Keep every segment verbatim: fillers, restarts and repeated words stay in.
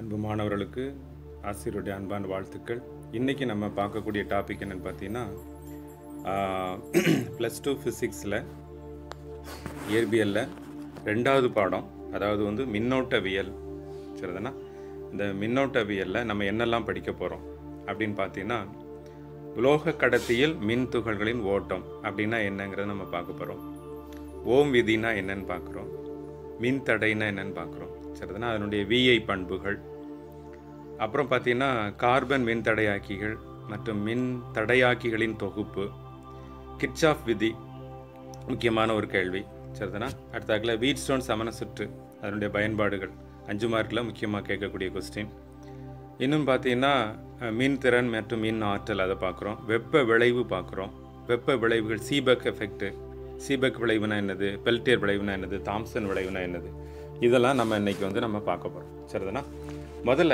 அன்பு மாணவர்களுக்கு ஆசிரியருடைய அன்பான வாழ்த்துக்கள். இன்றைக்கி நம்ம பார்க்கக்கூடிய டாபிக் என்னென்னு பார்த்தீங்கன்னா, ப்ளஸ் டூ ஃபிசிக்ஸில் இயற்பியலில் ரெண்டாவது பாடம், அதாவது வந்து மின்னோட்டவியல். சரிதானா? இந்த மின்னோட்டவியலில் நம்ம என்னெல்லாம் படிக்க போகிறோம் அப்படின்னு பார்த்தீங்கன்னா, உலோக கடத்தியில் மின் துகள்களின் ஓட்டம் அப்படின்னா என்னங்கிறத நம்ம பார்க்க போகிறோம். ஓம் விதினா என்னன்னு பார்க்குறோம். மின் தடைனா என்னன்னு பார்க்குறோம். சரிதானா? அதனுடைய விஐ பண்புகள். அப்புறம் பார்த்தீங்கன்னா கார்பன் மின் தடையாக்கிகள் மற்றும் மின் தடையாக்கிகளின் தொகுப்பு. கிர்ச்சாஃப் விதி முக்கியமான ஒரு கேள்வி. சரிதானா? அடுத்தாக்கில் வீட்ஸ்டோன் சமண சுற்று, அதனுடைய பயன்பாடுகள் அஞ்சு மார்க்கில் முக்கியமாக கேட்கக்கூடிய கொஸ்டின். இன்னும் பார்த்தீங்கன்னா மின் திறன் மற்றும் மின் ஆற்றல், அதை பார்க்குறோம். வெப்ப விளைவு பார்க்குறோம். வெப்ப விளைவுகள், சீபெக் எஃபெக்ட். சீபெக் விளைவுனா என்னது, பெல்டியர் விளைவுனா என்னது, தாம்சன் விளைவுனா என்னது, இதெல்லாம் நம்ம இன்றைக்கி வந்து நம்ம பார்க்க போகிறோம். சரிதானா? முதல்ல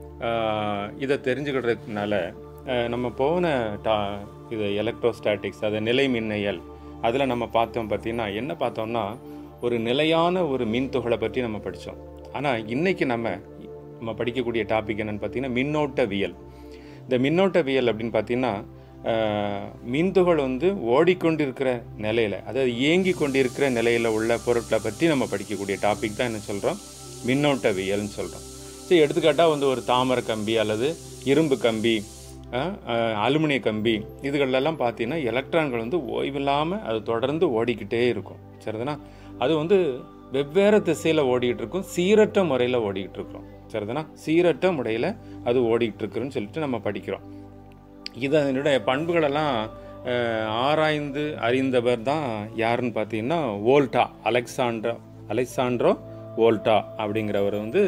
இதை தெரிஞ்சுக்கிறதுனால நம்ம போன டா இது எலக்ட்ரோஸ்டாட்டிக்ஸ், அது நிலை மின்னியல், அதில் நம்ம பார்த்தோம். பார்த்திங்கன்னா என்ன பார்த்தோம்னா, ஒரு நிலையான ஒரு மின் துகளை பற்றி நம்ம படித்தோம். ஆனால் இன்றைக்கி நம்ம நம்ம படிக்கக்கூடிய டாபிக் என்னென்னு பார்த்தீங்கன்னா மின்னோட்டவியல். இந்த மின்னோட்டவியல் அப்படின்னு பார்த்தீங்கன்னா, மின்துகள் வந்து ஓடிக்கொண்டிருக்கிற நிலையில், அதாவது இயங்கி கொண்டிருக்கிற நிலையில் உள்ள பொருட்களை பற்றி நம்ம படிக்கக்கூடிய டாபிக் தான் என்ன சொல்கிறோம், மின்னோட்டவியல்னு சொல்கிறோம். சரி, எடுத்துக்காட்டால் வந்து ஒரு தாமரை கம்பி அல்லது இரும்பு கம்பி, அலுமினிய கம்பி, இதுகளெல்லாம் பார்த்தீங்கன்னா எலக்ட்ரான்கள் வந்து ஓய்வில்லாமல் அது தொடர்ந்து ஓடிக்கிட்டே இருக்கும். சரிதானா? அது வந்து வெவ்வேறு திசையில் ஓடிக்கிட்டு இருக்கும், சீரற்ற முறையில் ஓடிக்கிட்டு இருக்கிறோம். சரிதானா? சீரற்ற முறையில் அது ஓடிக்கிட்டு இருக்குன்னு சொல்லிட்டு நம்ம படிக்கிறோம். இதனுடைய பண்புகளெல்லாம் ஆராய்ந்து அறிந்தவர் தான் யாருன்னு பார்த்தீங்கன்னா வோல்டா, அலெக்சாண்ட்ரோ அலெக்சாண்ட்ரோ வோல்டா அப்படிங்கிறவர் வந்து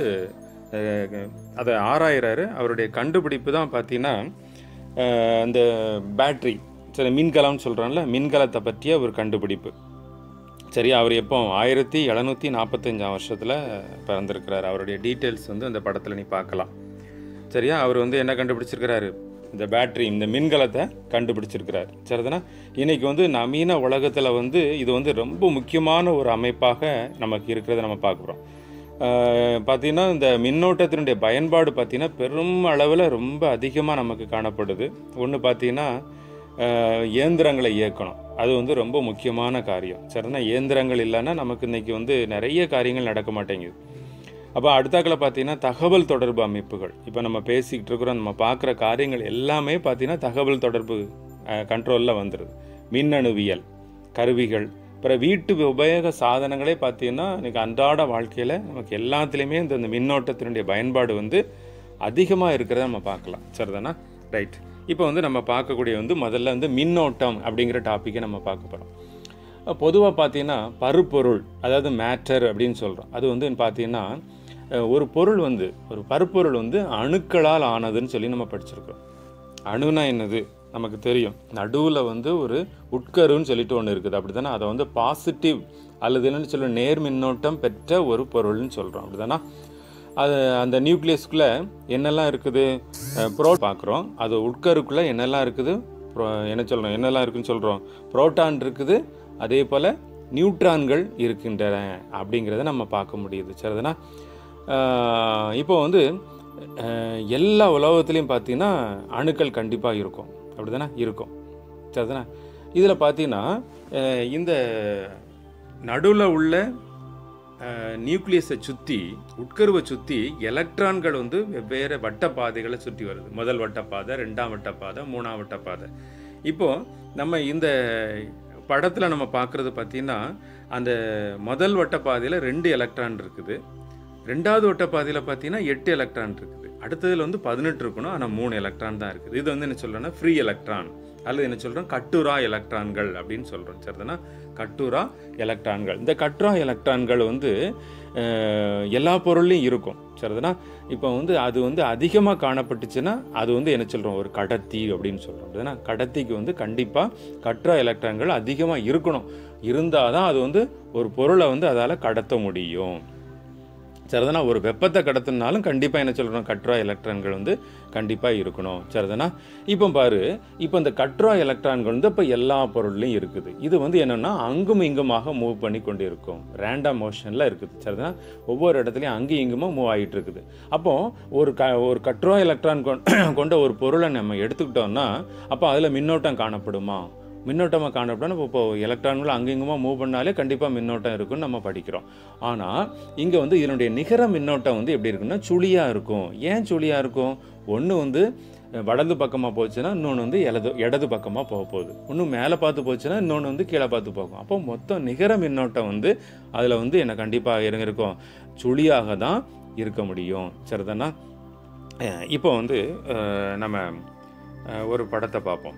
அதை ஆராயிறாரு. அவருடைய கண்டுபிடிப்பு தான் பார்த்தீங்கன்னா அந்த பேட்ரி, சரி, மின்கலம்னு சொல்கிறான்ல, மின்கலத்தை பற்றிய ஒரு கண்டுபிடிப்பு. சரி, அவர் எப்போ ஆயிரத்தி எழுநூற்றி நாற்பத்தஞ்சாம் வருஷத்தில் பிறந்திருக்கிறார். அவருடைய டீட்டெயில்ஸ் வந்து அந்த படத்தில் நீ பார்க்கலாம். சரியா? அவர் வந்து என்ன கண்டுபிடிச்சிருக்கிறாரு, இந்த பேட்ரி, இந்த மின்கலத்தை கண்டுபிடிச்சிருக்கிறார். சரிதானா? இன்றைக்கி வந்து நவீன உலகத்தில் வந்து இது வந்து ரொம்ப முக்கியமான ஒரு அமைப்பாக நமக்கு இருக்கிறத நம்ம பார்க்குறோம். பார்த்திங்கன்னா இந்த மின்னோட்டத்தினுடைய பயன்பாடு பார்த்திங்கன்னா பெரும் அளவில் ரொம்ப அதிகமாக நமக்கு காணப்படுது. ஒன்று பார்த்திங்கன்னா இயந்திரங்களை இயக்கணும், அது வந்து ரொம்ப முக்கியமான காரியம். சரிதானா? இயந்திரங்கள் இல்லைன்னா நமக்கு இன்றைக்கி வந்து நிறைய காரியங்கள் நடக்க மாட்டேங்குது. அப்போ அடுத்தாக்கில் பார்த்தீங்கன்னா தகவல் தொடர்பு அமைப்புகள். இப்போ நம்ம பேசிக்கிட்டு இருக்கிறோம், நம்ம பார்க்குற காரியங்கள் எல்லாமே பார்த்தீங்கன்னா தகவல் தொடர்பு கண்ட்ரோலில் வந்துடுது. மின்னணுவியல் கருவிகள், அப்புறம் வீட்டு உபயோக சாதனங்களே பார்த்தீங்கன்னா இன்றைக்கி அன்றாட வாழ்க்கையில் நமக்கு எல்லாத்துலேயுமே இந்த இந்த மின்னோட்டத்தினுடைய பயன்பாடு வந்து அதிகமாக இருக்கிறத நம்ம பார்க்கலாம். சரிதானா? ரைட். இப்போ வந்து நம்ம பார்க்கக்கூடிய வந்து முதல்ல வந்து மின்னோட்டம் அப்படிங்கிற டாப்பிக்கை நம்ம பார்க்க போகிறோம். பொதுவாக பார்த்தீங்கன்னா பருப்பொருள், அதாவது மேட்டர் அப்படின்னு சொல்கிறோம். அது வந்து பார்த்தீங்கன்னா ஒரு பொருள் வந்து, ஒரு பருப்பொருள் வந்து அணுக்களால் ஆனதுன்னு சொல்லி நம்ம படிச்சிருக்கோம். அணுனா என்னது நமக்கு தெரியும். நடுவில் வந்து ஒரு உட்கருன்னு சொல்லிட்டு ஒன்று இருக்குது, அப்படி தானே? அதை வந்து பாசிட்டிவ் அல்லது என்னென்னு சொல்ல நேர் மின்னோட்டம் பெற்ற ஒரு பொருள்னு சொல்கிறோம். அப்படி தானே? அது அந்த நியூக்ளியஸ்குள்ளே என்னெல்லாம் இருக்குது, ப்ரோ பார்க்குறோம். அது உட்கருக்குள்ளே என்னெல்லாம் இருக்குது, என்ன சொல்கிறோம், என்னெல்லாம் இருக்குதுன்னு சொல்கிறோம், புரோட்டான் இருக்குது, அதே போல் நியூட்ரான்கள் இருக்கின்றன அப்படிங்கிறத நம்ம பார்க்க முடியுது. சரிதானா? இப்போ வந்து எல்லா உலகத்துலேயும் பார்த்தீங்கன்னா அணுக்கள் கண்டிப்பாக இருக்கும். அப்படி தானே இருக்கும். சரிதானே? இதில் பார்த்தீங்கன்னா இந்த நடுவில் உள்ள நியூக்ளியஸை சுற்றி, உட்கருவை சுற்றி எலக்ட்ரான்கள் வந்து வெவ்வேறு வட்டப்பாதைகளை சுற்றி வருது. முதல் வட்டப்பாதை, ரெண்டாம் வட்டப்பாதை, மூணாம் வட்டப்பாதை. இப்போது நம்ம இந்த படத்தில் நம்ம பார்க்குறது பார்த்திங்கன்னா அந்த முதல் வட்டப்பாதையில் ரெண்டு எலக்ட்ரான் இருக்குது, ரெண்டாவது வட்டப்பாதையில் பார்த்திங்கன்னா எட்டு எலக்ட்ரான் இருக்குது, அடுத்ததில் வந்து பதினெட்டு இருக்கணும், ஆனால் மூணு எலக்ட்ரான் தான் இருக்குது. இது வந்து என்ன சொல்கிறோன்னா ஃப்ரீ எலக்ட்ரான் அல்லது என்ன சொல்கிறோம், கட்டுரா எலக்ட்ரான்கள் அப்படின்னு சொல்கிறோம். சரிதானா? கட்டுரா எலக்ட்ரான்கள். இந்த கட்டுரா எலக்ட்ரான்கள் வந்து எல்லா பொருள்லையும் இருக்கும். சரிதானா? இப்போ வந்து அது வந்து அதிகமாக காணப்பட்டுச்சுன்னா அது வந்து என்ன சொல்கிறோம், ஒரு கடத்தி அப்படின்னு சொல்கிறோம். அப்படின்னா கடத்திக்கு வந்து கண்டிப்பாக கட்டுரா எலக்ட்ரான்கள் அதிகமாக இருக்கணும். இருந்தால் தான் அது வந்து ஒரு பொருளை வந்து அதால் கடத்த முடியும். சரிதானா? ஒரு வெப்பத்தை கடத்தினாலும் கண்டிப்பாக என்ன சொல்கிறோம், கட்ரா எலக்ட்ரான்கள் வந்து கண்டிப்பாக இருக்கணும். சரிதானா? இப்போ பாரு, இப்போ இந்த கட்ரா எலக்ட்ரான்கள் வந்து இப்போ எல்லா பொருள்லையும் இருக்குது. இது வந்து என்னென்னா அங்கும் இங்குமாக மூவ் பண்ணி கொண்டு இருக்கும், ரேண்டம் மோஷனில் இருக்குது. சரிதானா? ஒவ்வொரு இடத்துலையும் அங்கும் இங்குமா மூவ் ஆகிட்டு இருக்குது. அப்போது ஒரு க ஒரு கட்ரா எலக்ட்ரான் கொண்ட ஒரு பொருளை நம்ம எடுத்துக்கிட்டோம்னா அப்போ அதில் மின்னோட்டம் காணப்படுமா? மின்னோட்டமாக காணப்படணும். இப்போ எலக்ட்ரான்கள் அங்கெங்குமா மூவ் பண்ணாலே கண்டிப்பாக மின்னோட்டம் இருக்குன்னு நம்ம படிக்கிறோம். ஆனால் இங்கே வந்து இதனுடைய நிகர மின்னோட்டம் வந்து எப்படி இருக்குன்னா சுழியாக இருக்கும். ஏன் சுழியாக இருக்கும்? ஒன்று வந்து வலது பக்கமாக போச்சுன்னா இன்னொன்று வந்து இடது இடது பக்கமாக போக போகுது. ஒன்று மேலே பார்த்து போச்சுன்னா இன்னொன்று வந்து கீழே பார்த்து போகும். அப்போ மொத்தம் நிகர மின்னோட்டம் வந்து அதில் வந்து என்ன கண்டிப்பாக இருங்க இருக்கும், சுழியாக தான் இருக்க முடியும். சரிதானா? இப்போ வந்து நம்ம ஒரு படத்தை பார்ப்போம்.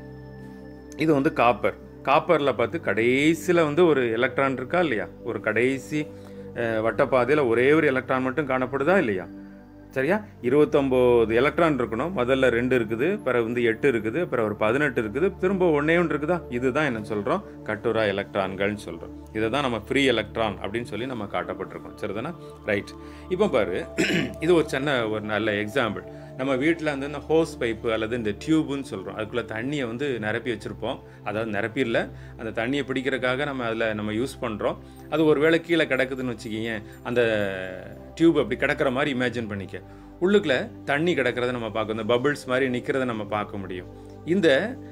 இது வந்து காப்பர். காப்பரில் பார்த்து கடைசியில் வந்து ஒரு எலக்ட்ரான் இருக்கா இல்லையா? ஒரு கடைசி வட்டப்பாதையில் ஒரே ஒரு எலக்ட்ரான் மட்டும் காணப்படுதா இல்லையா? சரியா? இருபத்தொம்போது எலக்ட்ரான் இருக்கணும். முதல்ல ரெண்டு இருக்குது, பிறகு வந்து எட்டு இருக்குது, பிறகு ஒரு பதினெட்டு இருக்குது, திரும்ப ஒன்றே ஒன்று இருக்குதா? இதுதான் என்ன சொல்கிறோம், கட்டுரா எலக்ட்ரான்கள்னு சொல்கிறோம். இதை தான் நம்ம ஃப்ரீ எலக்ட்ரான் அப்படின்னு சொல்லி நம்ம காட்டப்பட்டிருக்கோம். சரிதானா? ரைட். இப்போ பாரு, இது ஒரு சின்ன ஒரு நல்ல எக்ஸாம்பிள். நம்ம வீட்டில் வந்து இந்த ஹோஸ் பைப்பு அல்லது இந்த டியூப்னு சொல்கிறோம், அதுக்குள்ளே தண்ணியை வந்து நிரப்பி வச்சுருப்போம். அதாவது நிரப்பி இல்லை, அந்த தண்ணியை பிடிக்கிறதுக்காக நம்ம அதில் நம்ம யூஸ் பண்ணுறோம். அது ஒரு வேளை கீழே கிடக்குதுன்னு வச்சுக்கிங்க, அந்த டியூப் அப்படி கிடக்கிற மாதிரி இமேஜின் பண்ணிக்க. உள்ளுக்குள்ளே தண்ணி கிடக்கிறத நம்ம பார்க்கணும், இந்த பபிள்ஸ் மாதிரி நிற்கிறத நம்ம பார்க்க முடியும். இந்த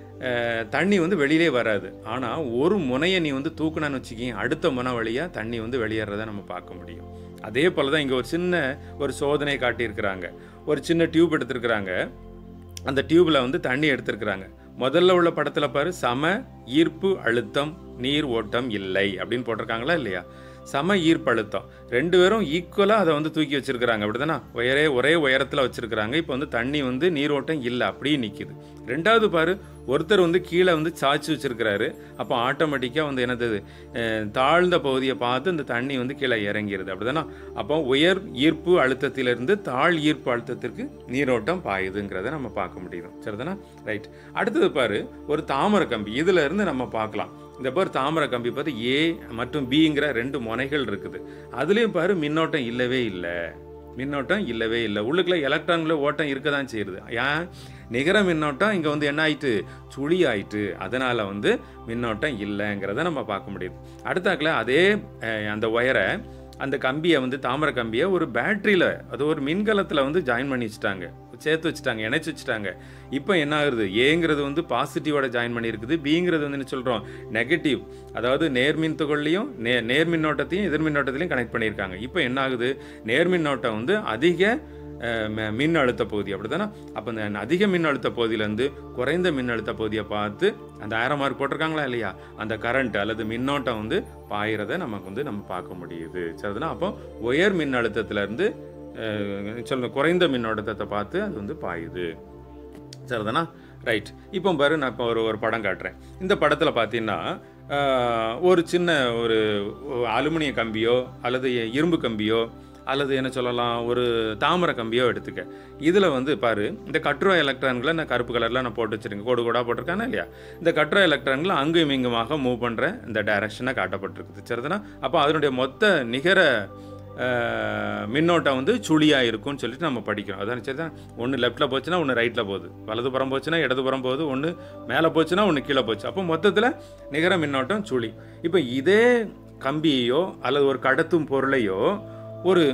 தண்ணி வந்து வெளியிலே வராது. ஆனால் ஒரு முனையை நீ வந்து தூக்குனான்னு வச்சுக்கிங்க, அடுத்த முனை வழியாக தண்ணி வந்து வெளியேறதை நம்ம பார்க்க முடியும். அதே போல் தான் இங்கே ஒரு சின்ன ஒரு சோதனை காட்டியிருக்கிறாங்க. ஒரு சின்ன டியூப் எடுத்திருக்கிறாங்க, அந்த டியூப்பில் வந்து தண்ணி எடுத்திருக்கிறாங்க. முதல்ல உள்ள படத்தில் பாரு, சம ஈர்ப்பு அழுத்தம் நீர் ஓட்டம் இல்லை அப்படின்னு போட்டிருக்காங்களா இல்லையா? சம ஈர்ப்பு அழுத்தம், ரெண்டு பேரும் ஈக்குவலாக அதை வந்து தூக்கி வச்சிருக்கிறாங்க. அப்படி தானே? ஒரே ஒரே உயரத்தில் வச்சுருக்கிறாங்க. இப்போ வந்து தண்ணி வந்து நீரோட்டம் இல்லை, அப்படியே நிற்கிது. ரெண்டாவது பாரு, ஒருத்தர் வந்து கீழே வந்து சாய்ச்சி வச்சிருக்கிறாரு. அப்போ ஆட்டோமேட்டிக்காக வந்து என்னது, தாழ்ந்த பகுதியை பார்த்து இந்த தண்ணி வந்து கீழே இறங்கிடுது. அப்படி தானே? அப்போ உயர் ஈர்ப்பு அழுத்தத்திலிருந்து தாழ் ஈர்ப்பு அழுத்தத்திற்கு நீரோட்டம் பாயுதுங்கிறத நம்ம பார்க்க முடியுது. சரிதானா? ரைட். அடுத்தது பாரு, ஒரு தாமரை கம்பி. இதில் இருந்து நம்ம பார்க்கலாம். இந்த பாரு, தாமரை கம்பி பார்த்து ஏ மற்றும் பிங்கிற ரெண்டு முனைகள் இருக்குது. அதுலேயும் பாரு மின்னோட்டம் இல்லவே இல்லை, மின்னோட்டம் இல்லவே இல்லை. உள்ளுக்குள்ள எலக்ட்ரான்கள ஓட்டம் இருக்க தான் செய்யுது. ஏன்? நிகர மின்னோட்டம் இங்கே வந்து என்ன ஆயிட்டு, சுழி ஆயிட்டு. அதனால் வந்து மின்னோட்டம் இல்லைங்கிறத நம்ம பார்க்க முடியுது. அடுத்தாக்கில் அதே அந்த ஒயரை, அந்த கம்பியை வந்து தாமரை கம்பியை ஒரு பேட்டரியில், அது ஒரு மின்கலத்தில் வந்து ஜாயின் பண்ணி வச்சுட்டாங்க, சேர்த்து வச்சுட்டாங்க, இணைச்சி வச்சுட்டாங்க. இப்போ என்ன ஆகுது, ஏங்கிறது வந்து பாசிட்டிவோட ஜாயின் பண்ணியிருக்குது, பிங்கிறது வந்து என்ன சொல்கிறோம், நெகட்டிவ். அதாவது நேர்மின் துகள்லையும் நே நேர்மின்னோட்டத்தையும் எதிர்மின்னோட்டத்திலையும் கனெக்ட் பண்ணியிருக்காங்க. இப்போ என்ன ஆகுது, நேர்மின்னோட்டம் வந்து அதிக மின் அழுத்த பகுதி. அப்படி தானே? அப்போ இந்த அதிக மின் அழுத்த பகுதியிலேருந்து குறைந்த மின் அழுத்த பகுதியை பார்த்து அந்த ஆரோ மார்க் போட்டிருக்காங்களா இல்லையா, அந்த கரண்ட் அல்லது மின்னோட்டம் வந்து பாயிறதை நமக்கு வந்து நம்ம பார்க்க முடியுது. சரிதானா? அப்போ உயர் மின் அழுத்தத்திலேருந்து சொல்ல குறைந்த மின்னோட்டத்தை பார்த்து அது வந்து பாயுது. சரிதானா? ரைட். இப்போ பாரு, நான் இப்போ ஒரு ஒரு படம் காட்டுறேன். இந்த படத்தில் பார்த்தீங்கன்னா ஒரு சின்ன ஒரு அலுமினிய கம்பியோ அல்லது இரும்பு கம்பியோ அல்லது என்ன சொல்லலாம், ஒரு தாமரை கம்பியோ எடுத்துக்க. இதில் வந்து பாரு, இந்த கட்ரா எலக்ட்ரான்களை நான் கருப்பு கலரில் நான் போட்டு வச்சுருக்கேன், கோடு கோடாக போட்டிருக்கானே இல்லையா? இந்த கட்ரா எலக்ட்ரான்களை அங்கும் இங்குமாக மூவ் பண்ணுற இந்த டைரக்ஷனை காட்டப்பட்டிருக்குது. சரிதானா? அப்போ அதனுடைய மொத்த நிகர மின்னோட்டம் வந்து சுழியாக இருக்கும்னு சொல்லிட்டு நம்ம படிக்கிறோம். அதான் சரிதான். ஒன்று லெஃப்ட்டில் போச்சுன்னா ஒன்று ரைட்டில் போகுது, வலதுபுறம் போச்சுன்னா இடதுபுறம் போகுது, ஒன்று மேலே போச்சுன்னா ஒன்று கீழே போச்சு. அப்போ மொத்தத்தில் நிகர மின்னோட்டம் சுழி. இப்போ இதே கம்பியையோ அல்லது ஒரு கடத்தும் பொருளையோ ஒரு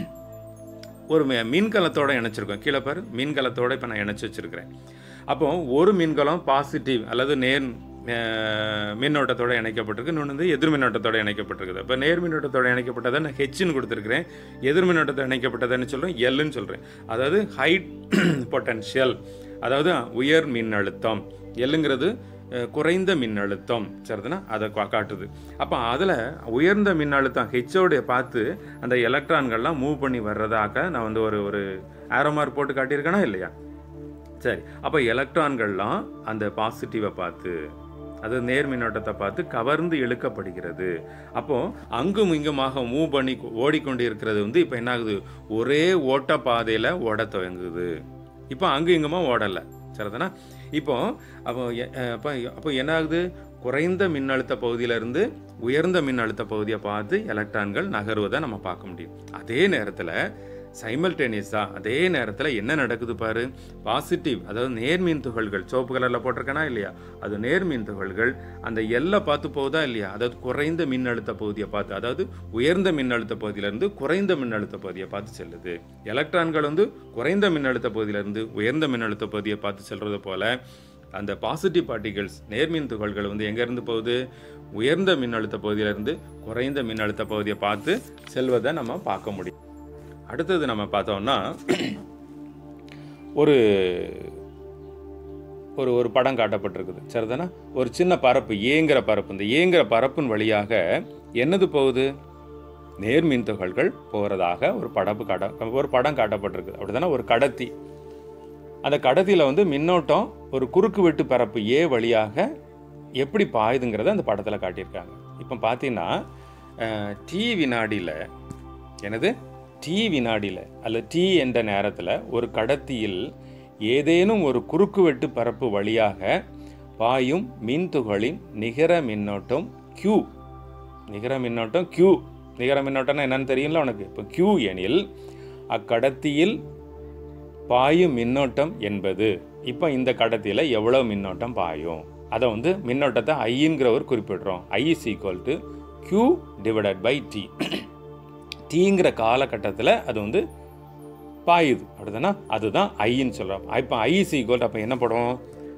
ஒரு மின்கலத்தோடு இணைச்சிருக்கோம். கீழே பாரு, மின்கலத்தோடு இப்போ நான் இணைச்சி வச்சுருக்கிறேன். அப்போ ஒரு மின்கலம் பாசிட்டிவ் அல்லது நேர் மின்னோட்டத்தோடு இணைக்கப்பட்டிருக்கு, இன்னொன்று வந்து எதிர் மின்னோட்டத்தோடு இணைக்கப்பட்டிருக்குது. இப்போ நேர் மின்னோட்டத்தோடு இணைக்கப்பட்டதை நான் ஹெச்ன்னு கொடுத்துருக்கிறேன், எதிர் மின்னோட்டத்தை இணைக்கப்பட்டதுன்னு சொல்கிறேன் எல்லுன்னு சொல்கிறேன். அதாவது ஹை பொட்டன்ஷியல், அதாவது உயர் மின்னழுத்தம். எல்லுங்கிறது குறைந்த மின்னழுத்தம். சரிதானா? அதை காட்டுது. அப்போ அதில் உயர்ந்த மின்னழுத்தம் ஹெச்சோடைய பார்த்து அந்த எலக்ட்ரான்கள்லாம் மூவ் பண்ணி வர்றதாக நான் வந்து ஒரு ஒரு ஆரோ மார்க் போட்டு காட்டியிருக்கேனா இல்லையா? சரி. அப்போ எலக்ட்ரான்கள்லாம் அந்த பாசிட்டிவை பார்த்து, அது நேர் மின்னோட்டத்தை பார்த்து கவர்ந்து இழுக்கப்படுகிறது. அப்போது அங்கும் இங்குமாக மூவ் பண்ணி ஓடிக்கொண்டு இருக்கிறது வந்து இப்போ என்ன ஆகுது, ஒரே ஓட்ட பாதையில் ஓட துவங்குது. இப்போ அங்கும் இங்குமா ஓடலை. சரிதானா? இப்போ அப்போ அப்போ அப்போ என்ன ஆகுது, குறைந்த மின்னழுத்த பகுதியிலிருந்து உயர்ந்த மின்னழுத்த பகுதியை பார்த்து எலக்ட்ரான்கள் நகருவதை நம்ம பார்க்க முடியும். அதே நேரத்தில் சைமல்டேனியஸாக அதே நேரத்தில் என்ன நடக்குது பாரு, பாசிட்டிவ் அதாவது நேர்மின் துகள்கள் சோப்பு கலரில் போட்டிருக்கனா இல்லையா, அது நேர்மின் துகள்கள் அந்த எல்லை பார்த்து போகுதா இல்லையா, அதாவது குறைந்த மின்னழுத்த பகுதியை பார்த்து, அதாவது உயர்ந்த மின்னழுத்த பகுதியிலிருந்து குறைந்த மின்னழுத்த பகுதியை பார்த்து செல்லுது. எலக்ட்ரான்கள் வந்து குறைந்த மின்னழுத்த பகுதியிலிருந்து உயர்ந்த மின்னழுத்த பகுதியை பார்த்து செல்வது போல அந்த பாசிட்டிவ் பார்ட்டிகல்ஸ் நேர்மின் துகள்கள் வந்து எங்கேருந்து போகுது, உயர்ந்த மின்னழுத்த பகுதியிலிருந்து குறைந்த மின்னழுத்த பகுதியை பார்த்து செல்வதை நம்ம பார்க்க முடியும். அடுத்தது நம்ம பார்த்தோம்னா ஒரு ஒரு ஒரு படம் காட்டப்பட்டிருக்குது சரிதானா. ஒரு சின்ன பரப்பு ஏங்கிற பரப்பு, இந்த ஏங்கிற பரப்பின் வழியாக என்னது போகுது, நேர்மின் துகள்கள் போகிறதாக ஒரு படப்பு காட்ட ஒரு படம் காட்டப்பட்டிருக்குது அப்படிதானே. ஒரு கடத்தி, அந்த கடத்தியில் வந்து மின்னோட்டம் ஒரு குறுக்கு வெட்டு பரப்பு ஏ வழியாக எப்படி பாயுதுங்கிறத அந்த படத்தில் காட்டியிருக்காங்க. இப்போ பார்த்தீங்கன்னா டி வினாடியில் எனது டி வினாடியில் அல்ல டி என்ற நேரத்தில் ஒரு கடத்தியில் ஏதேனும் ஒரு குறுக்கு வெட்டு பரப்பு வழியாக பாயும் மின்துகளின் நிகர மின்னோட்டம் Q. நிகர மின்னோட்டம் Q. நிகர மின்னோட்டம்னா என்னன்னு தெரியும்ல உனக்கு. இப்போ Q எனில் அக்கடத்தியில் பாயும் மின்னோட்டம் என்பது, இப்போ இந்த கடத்தியில் எவ்வளோ மின்னோட்டம் பாயும் அதை வந்து மின்னோட்டத்தை ஐங்கிற ஒரு குறிப்பிடுறோம். I is equal to Q divided by T. டீங்கிற காலகட்டத்தில் அது வந்து பாயுது அப்படிதானா, அதுதான் ஐன்னு சொல்கிறோம். இப்போ ஐ இஸ் ஈக்குவல் அப்போ என்ன படும்,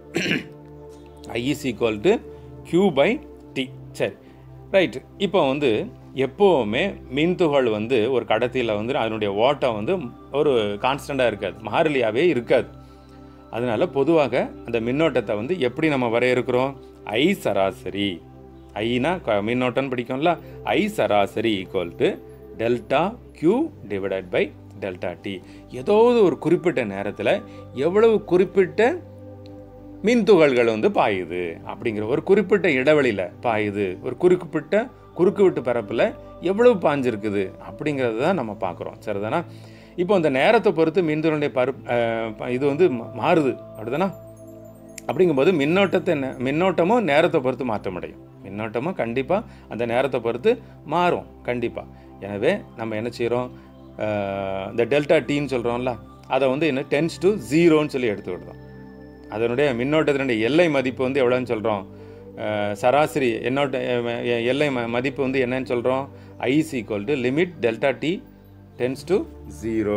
I is equal to Q by T. சரி ரைட்டு. இப்போ வந்து எப்போவுமே மின்துகள் வந்து ஒரு கடத்தியில் வந்து அதனுடைய ஓட்டம் வந்து ஒரு கான்ஸ்டண்ட்டாக இருக்காது, மாறிலியாகவே இருக்காது. அதனால பொதுவாக அந்த மின்னோட்டத்தை வந்து எப்படி நம்ம வரையறுக்கிறோம், ஐ சராசரி, ஐனா மின்னோட்டம்னு பிடிக்கும்ல, ஐ சராசரி equal to delta Q divided by delta T. ஏதாவது ஒரு குறிப்பிட்ட நேரத்தில் எவ்வளவு குறிப்பிட்ட மின்துகள்கள் வந்து பாயுது அப்படிங்கிற ஒரு குறிப்பிட்ட இடைவெளியில் பாயுது, ஒரு குறிப்பிட்ட குறுக்கு வெட்டு பரப்பில் எவ்வளவு பாஞ்சிருக்குது அப்படிங்கிறது தான் நம்ம பார்க்குறோம் சரிதானா. இப்போ அந்த நேரத்தை பொறுத்து மின்துகளுடைய பரு இது வந்து மாறுது அப்படிதானா. அப்படிங்கும்போது மின்னோட்டத்தை மின்னோட்டமும் நேரத்தை பொறுத்து மாற்ற முடியும், மின்னோட்டமும் கண்டிப்பாக அந்த நேரத்தை பொறுத்து மாறும் கண்டிப்பாக. எனவே நம்ம என்ன செய்கிறோம், இந்த டெல்டா டீன்னு சொல்கிறோம்ல, அதை வந்து என்ன டென்ஸ் டு ஜீரோன்னு சொல்லி எடுத்துக்கிட்டோம். அதனுடைய மின்னோட்டத்தினுடைய எல்லை மதிப்பு வந்து எவ்வளோன்னு சொல்கிறோம், சராசரி என்னோட்ட எல்லை மதிப்பு வந்து என்னன்னு சொல்கிறோம், I is equal to limit delta T tends to zero,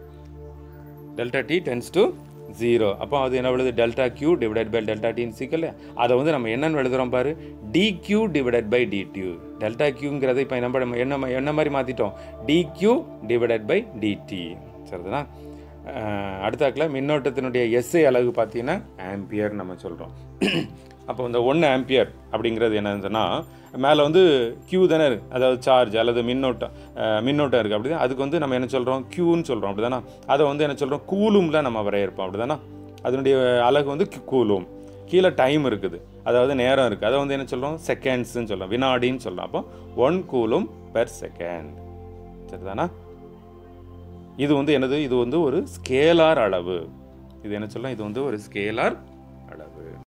delta T tends to zero. அப்போ அது என்ன எழுது, delta Q divided by delta டின்னு சீக்கல். அதை வந்து நம்ம என்னென்னு எழுதுகிறோம் பாரு, D Q divided by D T. Delta கியூங்கிறத இப்போ நம்ம என்ன என்ன மாதிரி மாற்றிட்டோம், D Q divided by D T சரிதுனா. அடுத்தாக்கில் மின்னோட்டத்தினுடைய எஸ்ஐ அலகு பார்த்தீங்கன்னா ஆம்பியர் நம்ம சொல்கிறோம். அப்போ இந்த ஒன்று ஆம்பியர் அப்படிங்கிறது என்னன்னு சொன்னால், மேலே வந்து கியூ தானே இருக்குது, அதாவது சார்ஜ் அல்லது மின்னோட்டம் மின்னோட்டம் இருக்குது அப்படி தான், அதுக்கு வந்து நம்ம என்ன சொல்கிறோம் கியூன்னு சொல்கிறோம் அப்படி தானே. அதை வந்து என்ன சொல்கிறோம் கூலும்ல நம்ம வரையறுப்போம் அப்படி தானே. அதனுடைய அலகு வந்து கூலும். கீழே டைம் இருக்குது, அதாவது நேரம் இருக்குது, அதை வந்து என்ன சொல்கிறோம் செகண்ட்ஸ்ன்னு சொல்கிறோம், வினாடின்னு சொல்கிறோம். அப்போ ஒன் கூலும் பெர் செகண்ட் சரிதானா. இது வந்து என்னது, இது வந்து ஒரு ஸ்கேலார் அளவு. இது என்ன சொல்லலாம், இது வந்து ஒரு ஸ்கேலார் அளவு.